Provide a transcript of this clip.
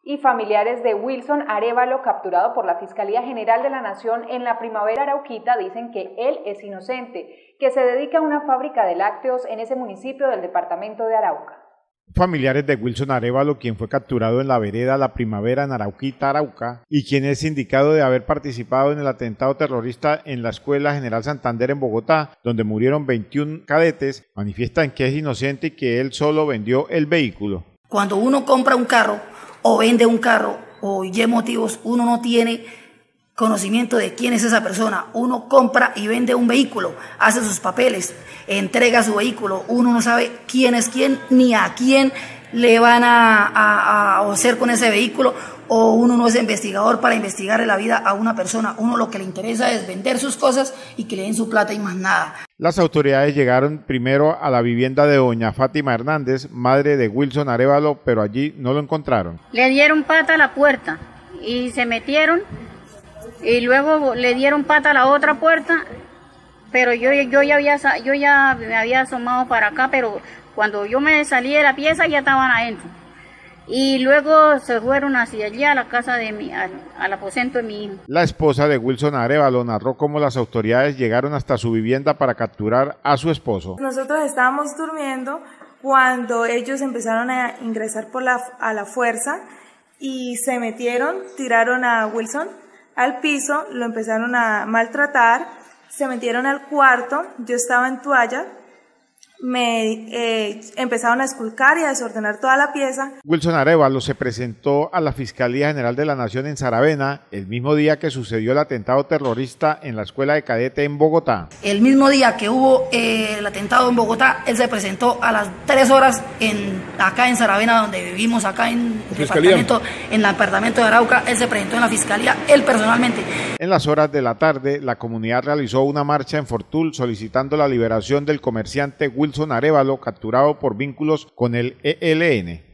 Y familiares de Wilson Arévalo, capturado por la Fiscalía General de la Nación en la Primavera Arauquita, dicen que él es inocente, que se dedica a una fábrica de lácteos en ese municipio del departamento de Arauca. Familiares de Wilson Arévalo, quien fue capturado en la vereda La Primavera en Arauquita, Arauca, y quien es indicado de haber participado en el atentado terrorista en la Escuela General Santander en Bogotá, donde murieron 21 cadetes, manifiestan que es inocente y que él solo vendió el vehículo. Cuando uno compra un carro o vende un carro o Y motivos, uno no tiene conocimiento de quién es esa persona. Uno compra y vende un vehículo, hace sus papeles, entrega su vehículo, uno no sabe quién es quién ni a quién le van a hacer con ese vehículo, o uno no es investigador para investigarle la vida a una persona. Uno lo que le interesa es vender sus cosas y que le den su plata y más nada. Las autoridades llegaron primero a la vivienda de doña Fátima Hernández, madre de Wilson Arévalo, pero allí no lo encontraron. Le dieron pata a la puerta y se metieron, y luego le dieron pata a la otra puerta, pero yo ya me había asomado para acá, pero cuando yo me salí de la pieza ya estaban adentro. Y luego se fueron hacia allá a la casa de al aposento de mi hijo. La esposa de Wilson Arévalo narró cómo las autoridades llegaron hasta su vivienda para capturar a su esposo. Nosotros estábamos durmiendo cuando ellos empezaron a ingresar a la fuerza y se metieron, tiraron a Wilson al piso, lo empezaron a maltratar, se metieron al cuarto, yo estaba en toalla, me empezaron a esculcar y a desordenar toda la pieza. Wilson Arévalo se presentó a la Fiscalía General de la Nación en Saravena el mismo día que sucedió el atentado terrorista en la Escuela de Cadete en Bogotá. El mismo día que hubo el atentado en Bogotá, él se presentó a las 3 horas acá en Saravena, donde vivimos, acá en el departamento de Arauca. Él se presentó en la Fiscalía, él personalmente. En las horas de la tarde, la comunidad realizó una marcha en Fortul solicitando la liberación del comerciante Wilson Arévalo, capturado por vínculos con el ELN.